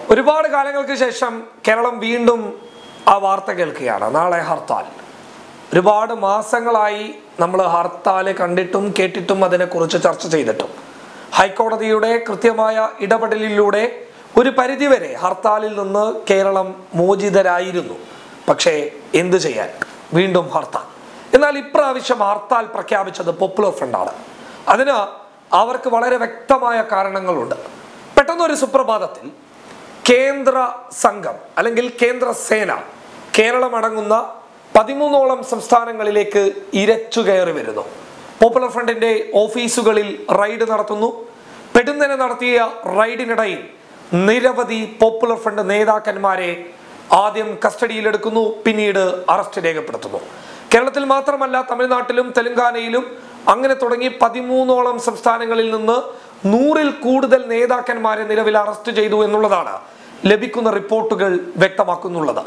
ഒരുപാട് കാലങ്ങൾക്ക് ശേഷം കേരളം വീണ്ടും ആ വാർത്ത കേൾക്കുകയാണ്. നാളെ ഹർത്താൽ. ഒരുപാട് മാസങ്ങളായി നമ്മൾ ഹർത്താൽ കണ്ടിട്ടും കേട്ടിട്ടും അതിനെക്കുറിച്ച് ചർച്ച ചെയ്തിട്ടും ഹൈക്കോടതിയുടെ കൃത്യമായ ഇടപെടലിലൂടെ ഒരു പരിധിവരെ ഹർത്താലിൽ നിന്ന് കേരളം മോചിതരായിരുന്നു. പക്ഷേ എന്തു ചെയ്യാൻ, വീണ്ടും ഹർത്താൽ. എന്നാൽ ഇപ്രാവശ്യം ഹർത്താൽ പ്രഖ്യാപിച്ചത് പോപ്പുലർ ഫ്രണ്ടാണ്. അതിന് അവർക്ക് വളരെ വ്യക്തമായ കാരണങ്ങളുണ്ട്. പെട്ടെന്നൊരു സുപ്രഭാതത്തിൽ കേന്ദ്ര സംഘം അല്ലെങ്കിൽ കേന്ദ്ര സേന കേരളം അടങ്ങുന്ന 13ഓളം സംസ്ഥാനങ്ങളിലേക്ക് ഇരച്ചു കയറി വരുന്നു. പോപ്പുലർ ഫ്രണ്ടിന്റെ ഓഫീസുകളിൽ റെയ്ഡ് നടത്തുന്നു. പെടുന്നനെ നടത്തിയ റെയ്ഡിനിടയിൽ നിരവധി പോപ്പുലർ ഫ്രണ്ട് നേതാക്കന്മാരെ ആദ്യം കസ്റ്റഡിയിലെടുക്കുന്നു, പിന്നീട് അറസ്റ്റ് രേഖപ്പെടുത്തുന്നു. കേരളത്തിൽ മാത്രമല്ല, തമിഴ്നാട്ടിലും തെലങ്കാനയിലും അങ്ങനെ തുടങ്ങി 13ഓളം സംസ്ഥാനങ്ങളിൽ നിന്ന് 100-ൽ കൂടുതൽ നേതാക്കന്മാരെ നിലവിൽ അറസ്റ്റ് ചെയ്തു എന്നുള്ളതാണ് ലഭിക്കുന്ന റിപ്പോർട്ടുകൾ വ്യക്തമാക്കുന്നുള്ളത്.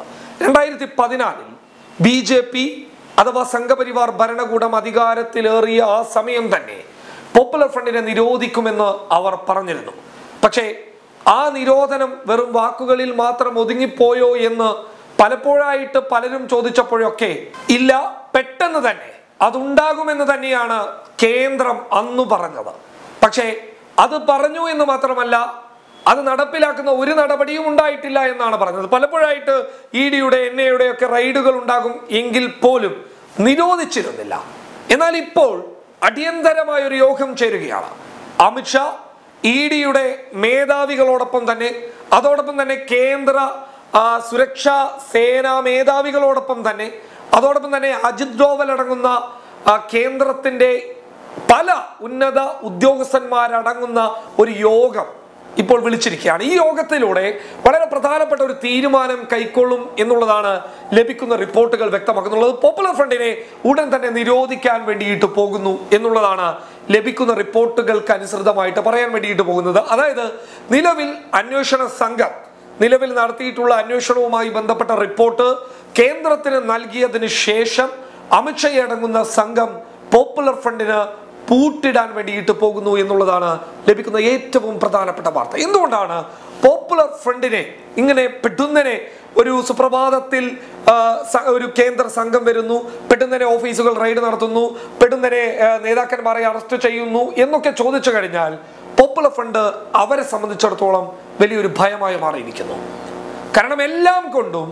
2014 BJP അഥവാ സംഘപരിവാർ ഭരണകൂടം അധികാരത്തിലേറിയ ആ സമയം തന്നെ പോപ്പുലർ ഫ്രണ്ടിനെ നിരോധിക്കുമെന്ന് അവർ പറഞ്ഞിരുന്നു. പക്ഷേ ആ നിരോധനം വെറും വാക്കുകളിൽ മാത്രം ഒതുങ്ങിപ്പോയോ എന്ന് പലപ്പോഴായിട്ട് പലരും ചോദിച്ചപ്പോഴൊക്കെ ഇല്ല, പെട്ടെന്ന് തന്നെ അതുണ്ടാകുമെന്ന് തന്നെയാണ് കേന്ദ്രം അന്നു പറഞ്ഞത്. പക്ഷേ അത് പറഞ്ഞു എന്ന് മാത്രമല്ല, അത് നടപ്പിലാക്കുന്ന ഒരു നടപടിയും ഉണ്ടായിട്ടില്ല എന്നാണ് പറഞ്ഞത്. പലപ്പോഴായിട്ട് EDയുടെ NIAയുടെ ഒക്കെ റെയ്ഡുകൾ ഉണ്ടാകും എങ്കിൽ പോലും നിരോധിച്ചിരുന്നില്ല. എന്നാൽ ഇപ്പോൾ അടിയന്തരമായ ഒരു യോഗം ചേരുകയാണ്. അമിത്ഷാ EDയുടെ മേധാവികളോടൊപ്പം തന്നെ, അതോടൊപ്പം തന്നെ കേന്ദ്ര സുരക്ഷാ സേനാ മേധാവികളോടൊപ്പം തന്നെ, അതോടൊപ്പം തന്നെ അജിത് ഡോവൽ അടങ്ങുന്ന കേന്ദ്രത്തിന്റെ പല ഉന്നത ഉദ്യോഗസ്ഥന്മാരടങ്ങുന്ന ഒരു യോഗം ഇപ്പോൾ വിളിച്ചിരിക്കുകയാണ്. ഈ യോഗത്തിലൂടെ വളരെ പ്രധാനപ്പെട്ട ഒരു തീരുമാനം കൈക്കൊള്ളും എന്നുള്ളതാണ് ലഭിക്കുന്ന റിപ്പോർട്ടുകൾ വ്യക്തമാക്കുന്നുള്ളത്. പോപ്പുലർ ഫ്രണ്ടിനെ ഉടൻ തന്നെ നിരോധിക്കാൻ വേണ്ടിയിട്ട് പോകുന്നു എന്നുള്ളതാണ് ലഭിക്കുന്ന റിപ്പോർട്ടുകൾക്ക് അനുസൃതമായിട്ട് പറയാൻ വേണ്ടിയിട്ട് പോകുന്നത്. അതായത് നിലവിൽ അന്വേഷണ സംഘം നിലവിൽ നടത്തിയിട്ടുള്ള അന്വേഷണവുമായി ബന്ധപ്പെട്ട റിപ്പോർട്ട് കേന്ദ്രത്തിന് നൽകിയതിന് ശേഷം അമിത്ഷാ അടങ്ങുന്ന സംഘം പോപ്പുലർ ഫ്രണ്ടിന് പൂട്ടിടാൻ വേണ്ടിയിട്ട് പോകുന്നു എന്നുള്ളതാണ് ലഭിക്കുന്ന ഏറ്റവും പ്രധാനപ്പെട്ട വാർത്ത. എന്തുകൊണ്ടാണ് പോപ്പുലർ ഫ്രണ്ടിനെ ഇങ്ങനെ പെട്ടെന്നനെ ഒരു സുപ്രഭാതത്തിൽ ഒരു കേന്ദ്ര സംഘം വരുന്നു, പെട്ടെന്നനെ ഓഫീസുകൾ റെയ്ഡ് നടത്തുന്നു, പെട്ടെന്നനെ നേതാക്കന്മാരെ അറസ്റ്റ് ചെയ്യുന്നു എന്നൊക്കെ ചോദിച്ചു കഴിഞ്ഞാൽ പോപ്പുലർ ഫ്രണ്ട് അവരെ സംബന്ധിച്ചിടത്തോളം വലിയൊരു ഭയമായി മാറിയിരിക്കുന്നു. കാരണം എല്ലാം കൊണ്ടും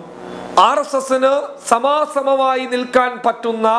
RSSന് സമാസമമായി നിൽക്കാൻ പറ്റുന്ന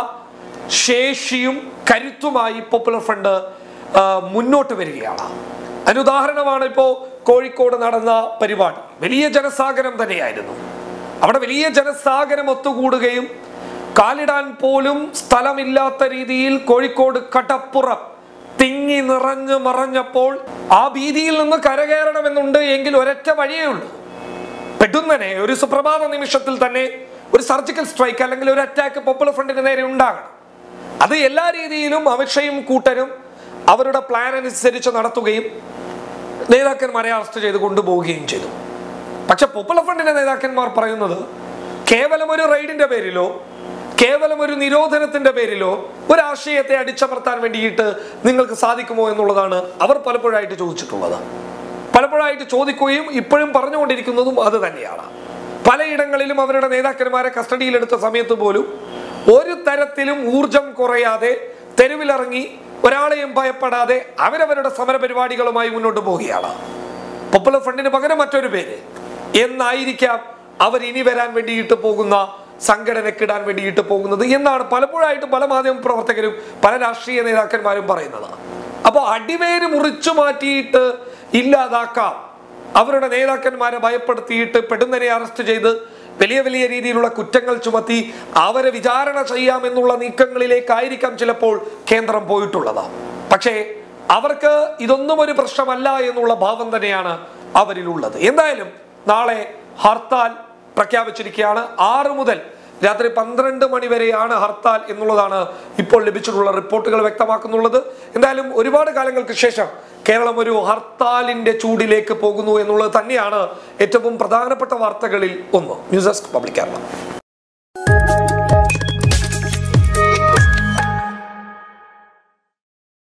ശേഷിയും കരുത്തുമായി പോപ്പുലർ ഫ്രണ്ട് മുന്നോട്ട് വരികയാണ്. അതിനുദാഹരണമാണ് ഇപ്പോൾ കോഴിക്കോട് നടന്ന പരിപാടി. വലിയ ജനസാഗരം തന്നെയായിരുന്നു. അവിടെ വലിയ ജനസാഗരം ഒത്തുകൂടുകയും കാലിടാൻ പോലും സ്ഥലമില്ലാത്ത രീതിയിൽ കോഴിക്കോട് കടപ്പുറം തിങ്ങി നിറഞ്ഞു മറഞ്ഞപ്പോൾ ആ ഭീതിയിൽ നിന്ന് കരകയറണമെന്നുണ്ട് എങ്കിൽ ഒരൊറ്റ വഴിയേ ഉള്ളൂ. പെട്ടെന്നനെ ഒരു സുപ്രഭാത നിമിഷത്തിൽ തന്നെ ഒരു സർജിക്കൽ സ്ട്രൈക്ക് അല്ലെങ്കിൽ ഒരു അറ്റാക്ക് പോപ്പുലർ ഫ്രണ്ടിന് നേരെ ഉണ്ടാകണം. അത് എല്ലാ രീതിയിലും അമിത്ഷയും കൂട്ടരും അവരുടെ പ്ലാൻ അനുസരിച്ച് നടത്തുകയും നേതാക്കന്മാരെ അറസ്റ്റ് ചെയ്ത് കൊണ്ടുപോവുകയും ചെയ്തു. പക്ഷെ പോപ്പുലർ ഫ്രണ്ടിന്റെ നേതാക്കന്മാർ പറയുന്നത് കേവലം ഒരു റെയ്ഡിന്റെ പേരിലോ കേവലം ഒരു നിരോധനത്തിന്റെ പേരിലോ ഒരു ആശയത്തെ അടിച്ചമർത്താൻ വേണ്ടിയിട്ട് നിങ്ങൾക്ക് സാധിക്കുമോ എന്നുള്ളതാണ് അവർ പലപ്പോഴായിട്ട് ചോദിച്ചിട്ടുള്ളത്. പലപ്പോഴായിട്ട് ചോദിക്കുകയും ഇപ്പോഴും പറഞ്ഞുകൊണ്ടിരിക്കുന്നതും അത് തന്നെയാണ്. പലയിടങ്ങളിലും അവരുടെ നേതാക്കന്മാരെ കസ്റ്റഡിയിലെടുത്ത സമയത്ത് പോലും ഒരു തരത്തിലും ഊർജം കുറയാതെ തെരുവിലിറങ്ങി ഒരാളെയും ഭയപ്പെടാതെ അവരവരുടെ സമരപരിപാടികളുമായി മുന്നോട്ട് പോവുകയാണ്. പോപ്പുലർ ഫ്രണ്ടിന് പകരം മറ്റൊരു പേര് എന്നായിരിക്കാം അവർ ഇനി വരാൻ വേണ്ടിയിട്ട് പോകുന്ന സംഘടനക്കിടാൻ വേണ്ടിയിട്ട് പോകുന്നത് എന്നാണ് പലപ്പോഴായിട്ട് പല മാധ്യമ പ്രവർത്തകരും പല രാഷ്ട്രീയ നേതാക്കന്മാരും പറയുന്നത്. അപ്പോൾ അടിവേര് മുറിച്ചു മാറ്റിയിട്ട് ഇല്ലാതാക്കാം, അവരുടെ നേതാക്കന്മാരെ ഭയപ്പെടുത്തിയിട്ട് പെട്ടെന്നനെ അറസ്റ്റ് ചെയ്ത് വലിയ വലിയ രീതിയിലുള്ള കുറ്റങ്ങൾ ചുമത്തി അവരെ വിചാരണ ചെയ്യാമെന്നുള്ള നീക്കങ്ങളിലേക്കായിരിക്കാം ചിലപ്പോൾ കേന്ദ്രം പോയിട്ടുള്ളത്. പക്ഷേ അവർക്ക് ഇതൊന്നും ഒരു പ്രശ്നമല്ല എന്നുള്ള ഭാവം തന്നെയാണ് അവരിലുള്ളത്. എന്തായാലും നാളെ ഹർത്താൽ പ്രഖ്യാപിച്ചിരിക്കുകയാണ്. 6 മുതൽ രാത്രി 12 മണി വരെയാണ് ഹർത്താൽ എന്നുള്ളതാണ് ഇപ്പോൾ ലഭിച്ചിട്ടുള്ള റിപ്പോർട്ടുകൾ വ്യക്തമാക്കുന്നുള്ളത്. എന്തായാലും ഒരുപാട് കാലങ്ങൾക്ക് ശേഷം കേരളം ഒരു ഹർത്താലിന്റെ ചൂടിലേക്ക് പോകുന്നു എന്നുള്ളത് തന്നെയാണ് ഏറ്റവും പ്രധാനപ്പെട്ട വാർത്തകളിൽ ഒന്ന്. News desk public Kerala.